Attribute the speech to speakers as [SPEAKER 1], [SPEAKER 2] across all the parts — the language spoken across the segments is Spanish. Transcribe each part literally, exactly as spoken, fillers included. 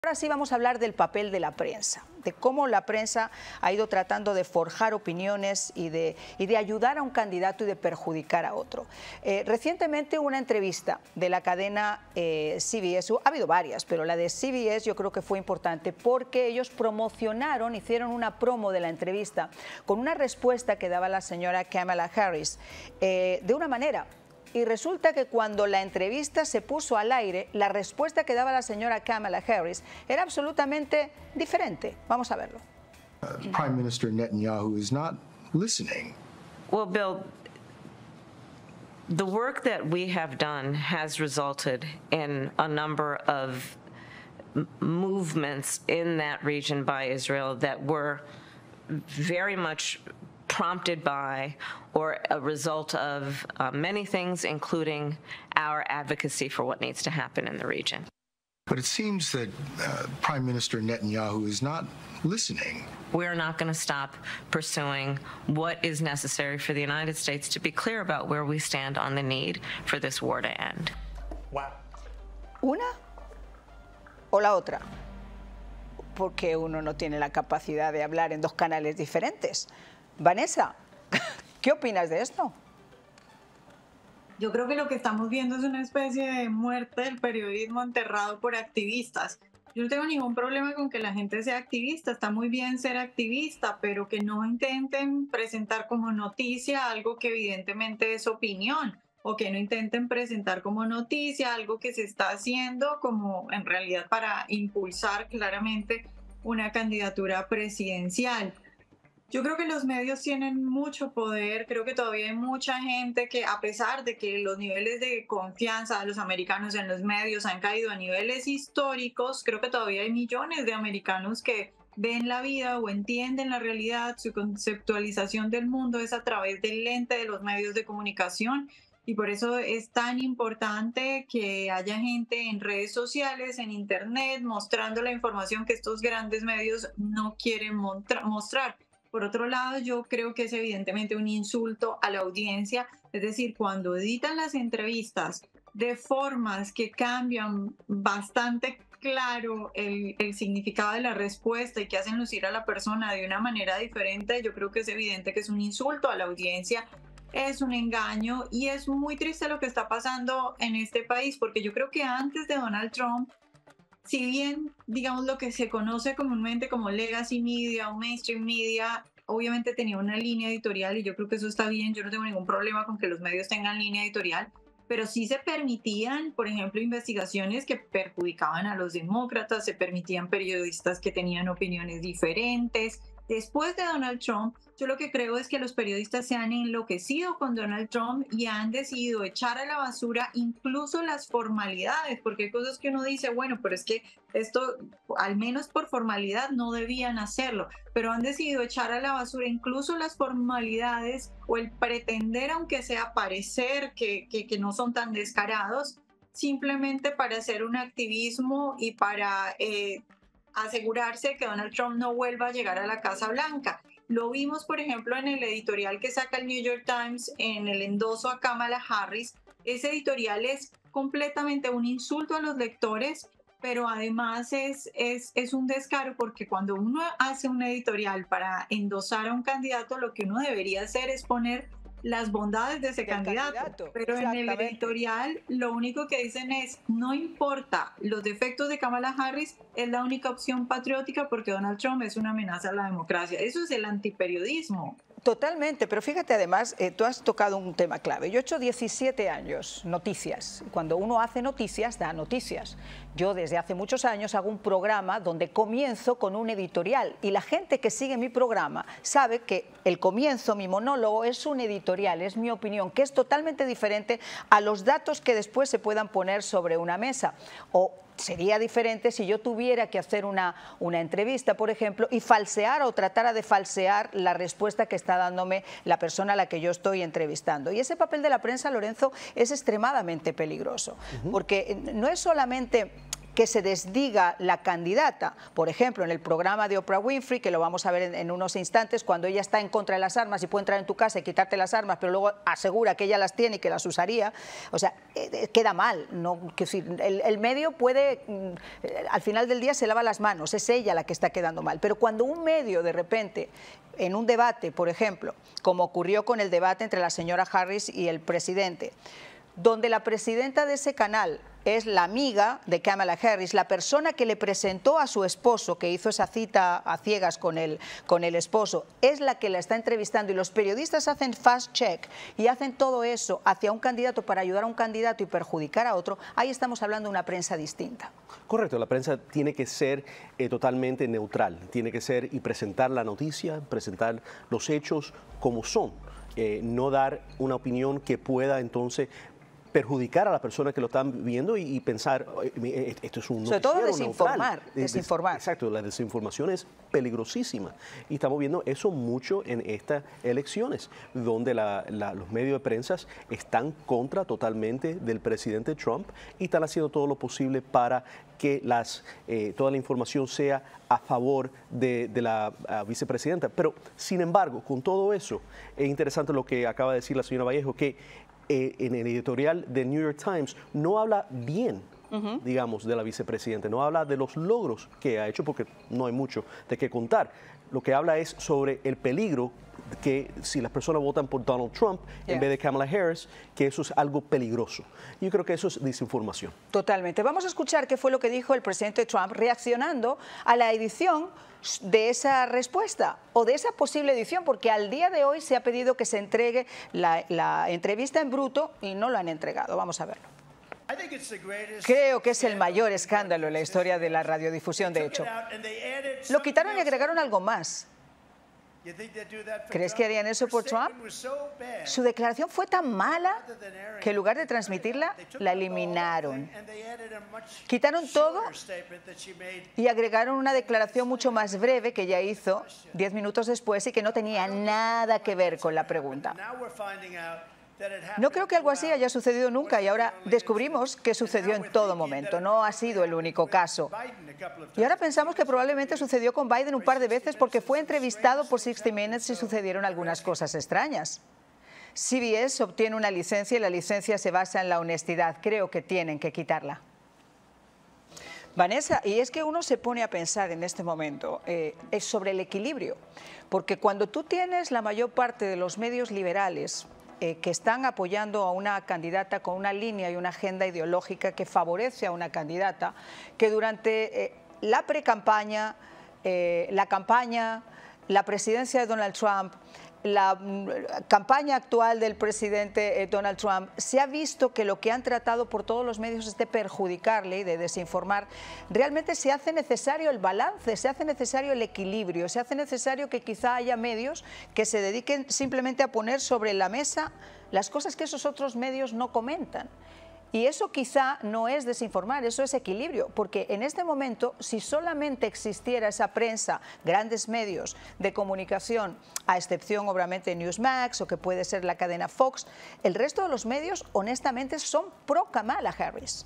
[SPEAKER 1] Ahora sí vamos a hablar del papel de la prensa, de cómo la prensa ha ido tratando de forjar opiniones y de, y de ayudar a un candidato y de perjudicar a otro. Eh, recientemente una entrevista de la cadena eh, C B S, ha habido varias, pero la de C B S yo creo que fue importante porque ellos promocionaron, hicieron una promo de la entrevista con una respuesta que daba la señora Kamala Harris eh, de una manera. Y resulta que cuando la entrevista se puso al aire, la respuesta que daba la señora Kamala Harris era absolutamente diferente. Vamos a verlo.
[SPEAKER 2] Uh, Prime Minister Netanyahu is not listening.
[SPEAKER 3] Well, Bill, the work that we have done has resulted in a number of movements in that region by Israel that were very much prompted by or a result of uh, many things, including our advocacy for what needs to happen in the region.
[SPEAKER 2] But it seems that uh, Prime Minister Netanyahu is not listening.
[SPEAKER 3] We're not going to stop pursuing what is necessary for the United States to be clear about where we stand on the need for this war to end.
[SPEAKER 1] Wow. ¿Una o la otra? Porque uno no tiene la capacidad de hablar en dos canales diferentes. Vanessa, ¿qué opinas de esto?
[SPEAKER 4] Yo creo que lo que estamos viendo es una especie de muerte del periodismo enterrado por activistas. Yo no tengo ningún problema con que la gente sea activista, está muy bien ser activista, pero que no intenten presentar como noticia algo que evidentemente es opinión, o que no intenten presentar como noticia algo que se está haciendo como en realidad para impulsar claramente una candidatura presidencial. Yo creo que los medios tienen mucho poder, creo que todavía hay mucha gente que a pesar de que los niveles de confianza de los americanos en los medios han caído a niveles históricos, creo que todavía hay millones de americanos que ven la vida o entienden la realidad, su conceptualización del mundo es a través del lente de los medios de comunicación y por eso es tan importante que haya gente en redes sociales, en internet, mostrando la información que estos grandes medios no quieren mostrar. Por otro lado, yo creo que es evidentemente un insulto a la audiencia, es decir, cuando editan las entrevistas de formas que cambian bastante claro el, el significado de la respuesta y que hacen lucir a la persona de una manera diferente, yo creo que es evidente que es un insulto a la audiencia, es un engaño y es muy triste lo que está pasando en este país, porque yo creo que antes de Donald Trump, si bien, digamos, lo que se conoce comúnmente como legacy media o mainstream media, obviamente tenía una línea editorial y yo creo que eso está bien, yo no tengo ningún problema con que los medios tengan línea editorial, pero sí se permitían, por ejemplo, investigaciones que perjudicaban a los demócratas, se permitían periodistas que tenían opiniones diferentes. Después de Donald Trump, yo lo que creo es que los periodistas se han enloquecido con Donald Trump y han decidido echar a la basura incluso las formalidades, porque hay cosas que uno dice, bueno, pero es que esto, al menos por formalidad, no debían hacerlo, pero han decidido echar a la basura incluso las formalidades o el pretender, aunque sea parecer que, que, que no son tan descarados, simplemente para hacer un activismo y para Eh, asegurarse que Donald Trump no vuelva a llegar a la Casa Blanca. Lo vimos, por ejemplo, en el editorial que saca el New York Times en el endoso a Kamala Harris. Ese editorial es completamente un insulto a los lectores, pero además es, es, es un descaro porque cuando uno hace un editorial para endosar a un candidato, lo que uno debería hacer es poner las bondades de ese candidato, candidato, pero en el editorial lo único que dicen es no importa los defectos de Kamala Harris, es la única opción patriótica porque Donald Trump es una amenaza a la democracia. Eso es el antiperiodismo.
[SPEAKER 1] Totalmente, pero fíjate además, eh, tú has tocado un tema clave. Yo he hecho diecisiete años noticias. Cuando uno hace noticias, da noticias. Yo desde hace muchos años hago un programa donde comienzo con un editorial y la gente que sigue mi programa sabe que el comienzo, mi monólogo, es un editorial, es mi opinión, que es totalmente diferente a los datos que después se puedan poner sobre una mesa. O sería diferente si yo tuviera que hacer una, una entrevista, por ejemplo, y falsear o tratara de falsear la respuesta que está dándome la persona a la que yo estoy entrevistando. Y ese papel de la prensa, Lorenzo, es extremadamente peligroso, uh-huh. porque no es solamente que se desdiga la candidata. Por ejemplo, en el programa de Oprah Winfrey, que lo vamos a ver en, en unos instantes, cuando ella está en contra de las armas y puede entrar en tu casa y quitarte las armas, pero luego asegura que ella las tiene y que las usaría, o sea, eh, queda mal. ¿No? Que, el, el medio puede, eh, al final del día se lava las manos, es ella la que está quedando mal. Pero cuando un medio de repente, en un debate, por ejemplo, como ocurrió con el debate entre la señora Harris y el presidente, donde la presidenta de ese canal es la amiga de Kamala Harris, la persona que le presentó a su esposo, que hizo esa cita a ciegas con el, con el esposo, es la que la está entrevistando, y los periodistas hacen fast check y hacen todo eso hacia un candidato para ayudar a un candidato y perjudicar a otro, ahí estamos hablando de una prensa distinta.
[SPEAKER 5] Correcto, la prensa tiene que ser eh, totalmente neutral, tiene que ser y presentar la noticia, presentar los hechos como son, eh, no dar una opinión que pueda entonces perjudicar a la persona que lo están viendo y, y pensar, esto es un
[SPEAKER 1] sobre todo desinformar,
[SPEAKER 5] neutral.
[SPEAKER 1] desinformar.
[SPEAKER 5] Exacto, la desinformación es peligrosísima y estamos viendo eso mucho en estas elecciones, donde la, la, los medios de prensa están contra totalmente del presidente Trump y están haciendo todo lo posible para que las, eh, toda la información sea a favor de, de la uh, vicepresidenta. Pero, sin embargo, con todo eso, es interesante lo que acaba de decir la señora Vallejo, que Eh, en el editorial de New York Times no habla bien, uh-huh. digamos, de la vicepresidenta, no habla de los logros que ha hecho, porque no hay mucho de qué contar. Lo que habla es sobre el peligro que si las personas votan por Donald Trump yeah. en vez de Kamala Harris, que eso es algo peligroso. Yo creo que eso es desinformación.
[SPEAKER 1] Totalmente. Vamos a escuchar qué fue lo que dijo el presidente Trump reaccionando a la edición de esa respuesta o de esa posible edición, porque al día de hoy se ha pedido que se entregue la, la entrevista en bruto y no lo han entregado. Vamos a verlo. Creo que es el mayor escándalo en la historia de la radiodifusión, de hecho. Lo quitaron y agregaron algo más. ¿Crees que harían eso por Trump? Su declaración fue tan mala que en lugar de transmitirla, la eliminaron. Quitaron todo y agregaron una declaración mucho más breve que ella hizo diez minutos después y que no tenía nada que ver con la pregunta. No creo que algo así haya sucedido nunca y ahora descubrimos que sucedió en todo momento. No ha sido el único caso. Y ahora pensamos que probablemente sucedió con Biden un par de veces porque fue entrevistado por sixty minutes y sucedieron algunas cosas extrañas. C B S obtiene una licencia y la licencia se basa en la honestidad. Creo que tienen que quitarla. Vanessa, y es que uno se pone a pensar en este momento eh, es sobre el equilibrio, porque cuando tú tienes la mayor parte de los medios liberales Eh, que están apoyando a una candidata con una línea y una agenda ideológica que favorece a una candidata, que durante eh, la pre-campaña, eh, la campaña, la presidencia de Donald Trump, la mm, campaña actual del presidente eh, Donald Trump, se ha visto que lo que han tratado por todos los medios es de perjudicarle y de desinformar. Realmente se hace necesario el balance, se hace necesario el equilibrio, se hace necesario que quizá haya medios que se dediquen simplemente a poner sobre la mesa las cosas que esos otros medios no comentan. Y eso quizá no es desinformar, eso es equilibrio, porque en este momento, si solamente existiera esa prensa, grandes medios de comunicación, a excepción obviamente de Newsmax o que puede ser la cadena Fox, el resto de los medios honestamente son pro Kamala Harris.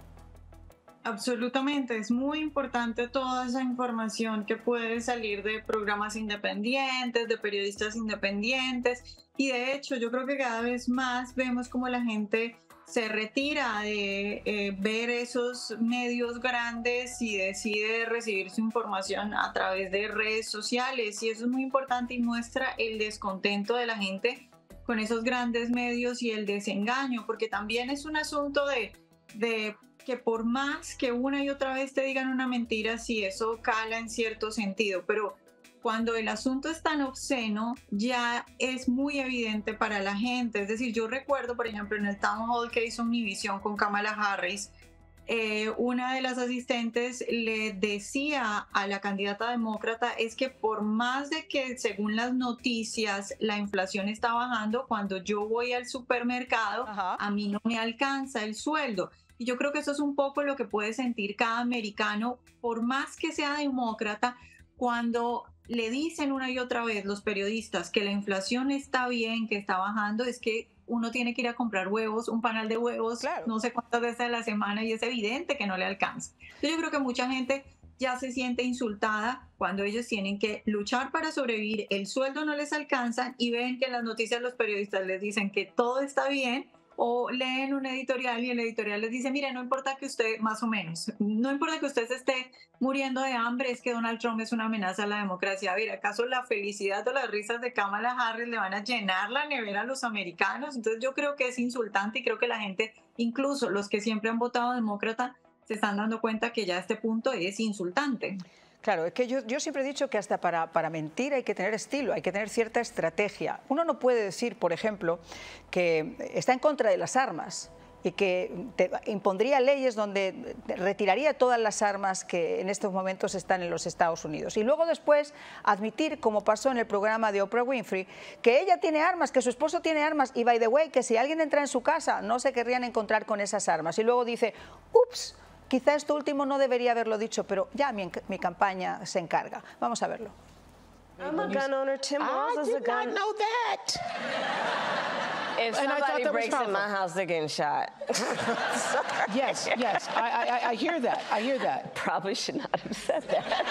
[SPEAKER 4] Absolutamente, es muy importante toda esa información que puede salir de programas independientes, de periodistas independientes, y de hecho yo creo que cada vez más vemos como la gente se retira de eh, ver esos medios grandes y decide recibir su información a través de redes sociales, y eso es muy importante y muestra el descontento de la gente con esos grandes medios y el desengaño, porque también es un asunto de, de que por más que una y otra vez te digan una mentira, sí, eso cala en cierto sentido, pero cuando el asunto es tan obsceno, ya es muy evidente para la gente. Es decir, yo recuerdo, por ejemplo, en el Town Hall que hizo Univision con Kamala Harris, eh, una de las asistentes le decía a la candidata demócrata es que por más de que, según las noticias, la inflación está bajando, cuando yo voy al supermercado, Ajá. a mí no me alcanza el sueldo. Y yo creo que eso es un poco lo que puede sentir cada americano, por más que sea demócrata, cuando le dicen una y otra vez los periodistas que la inflación está bien, que está bajando, es que uno tiene que ir a comprar huevos, un panal de huevos,
[SPEAKER 1] Claro.
[SPEAKER 4] no sé cuántas veces a la semana y es evidente que no le alcanza. Entonces yo creo que mucha gente ya se siente insultada cuando ellos tienen que luchar para sobrevivir, el sueldo no les alcanza y ven que en las noticias los periodistas les dicen que todo está bien, o leen un editorial y el editorial les dice, mire, no importa que usted, más o menos, no importa que usted se esté muriendo de hambre, es que Donald Trump es una amenaza a la democracia. A ver, ¿acaso la felicidad o las risas de Kamala Harris le van a llenar la nevera a los americanos? Entonces yo creo que es insultante y creo que la gente, incluso los que siempre han votado demócrata, se están dando cuenta que ya este punto es insultante.
[SPEAKER 1] Claro, es que yo, yo siempre he dicho que hasta para, para mentir hay que tener estilo, hay que tener cierta estrategia. Uno no puede decir, por ejemplo, que está en contra de las armas y que te impondría leyes donde retiraría todas las armas que en estos momentos están en los Estados Unidos. Y luego después admitir, como pasó en el programa de Oprah Winfrey, que ella tiene armas, que su esposo tiene armas y, by the way, que si alguien entra en su casa no se querrían encontrar con esas armas. Y luego dice, ups, quizá esto último no debería haberlo dicho, pero ya mi, mi campaña se encarga. Vamos a verlo.
[SPEAKER 3] I'm a gun owner. Tim Walz
[SPEAKER 6] I
[SPEAKER 3] is a
[SPEAKER 6] did
[SPEAKER 3] gun.
[SPEAKER 6] not know that.
[SPEAKER 3] If
[SPEAKER 6] And I thought
[SPEAKER 3] somebody
[SPEAKER 6] that was
[SPEAKER 3] breaks in
[SPEAKER 6] powerful.
[SPEAKER 3] my house, they're getting shot.
[SPEAKER 6] Yes, yes, I, I, I hear that. I hear that.
[SPEAKER 3] Probably should not have said that.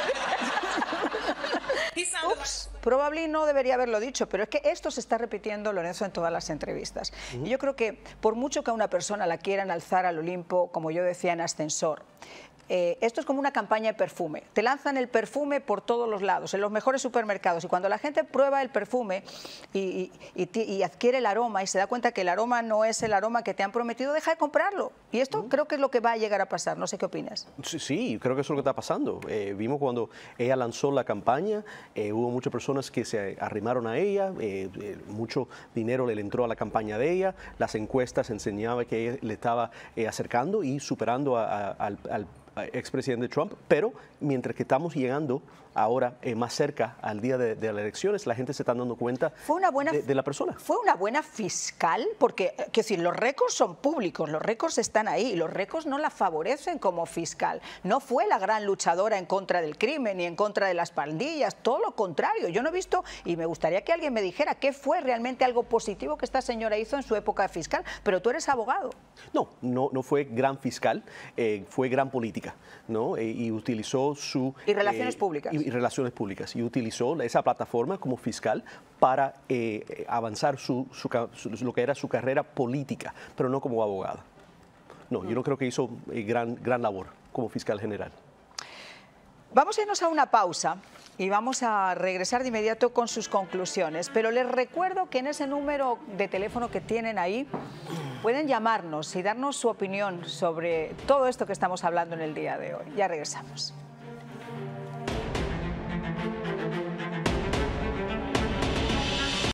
[SPEAKER 1] Ups, probablemente no debería haberlo dicho, pero es que esto se está repitiendo, Lorenzo, en todas las entrevistas. Y yo creo que por mucho que a una persona la quieran alzar al Olimpo, como yo decía, en ascensor, eh, esto es como una campaña de perfume. Te lanzan el perfume por todos los lados, en los mejores supermercados, y cuando la gente prueba el perfume y, y, y, y adquiere el aroma y se da cuenta que el aroma no es el aroma que te han prometido, deja de comprarlo. Y esto creo que es lo que va a llegar a pasar. No sé qué opinas.
[SPEAKER 5] Sí, sí, creo que eso es lo que está pasando. Eh, vimos cuando ella lanzó la campaña, eh, hubo muchas personas que se arrimaron a ella, eh, eh, mucho dinero le entró a la campaña de ella, las encuestas enseñaban que ella le estaba eh, acercando y superando a, a, al, al expresidente Trump, pero mientras que estamos llegando ahora eh, más cerca al día de, de las elecciones, la gente se está dando cuenta
[SPEAKER 1] fue una buena,
[SPEAKER 5] de, de la persona.
[SPEAKER 1] Fue una buena fiscal, porque quiero decir, los récords son públicos, los récords están ahí, y los récords no la favorecen como fiscal. No fue la gran luchadora en contra del crimen ni en contra de las pandillas, todo lo contrario. Yo no he visto, y me gustaría que alguien me dijera qué fue realmente algo positivo que esta señora hizo en su época de fiscal, pero tú eres abogado.
[SPEAKER 5] No, no, no fue gran fiscal, eh, fue gran política, ¿no? Eh, y utilizó su...
[SPEAKER 1] Y relaciones
[SPEAKER 5] eh,
[SPEAKER 1] públicas.
[SPEAKER 5] Y, y relaciones públicas. Y utilizó esa plataforma como fiscal para eh, avanzar su, su, su, lo que era su carrera política, pero no como abogada. No, yo no creo que hizo eh, gran, gran labor como fiscal general.
[SPEAKER 1] Vamos a irnos a una pausa y vamos a regresar de inmediato con sus conclusiones, pero les recuerdo que en ese número de teléfono que tienen ahí pueden llamarnos y darnos su opinión sobre todo esto que estamos hablando en el día de hoy. Ya regresamos.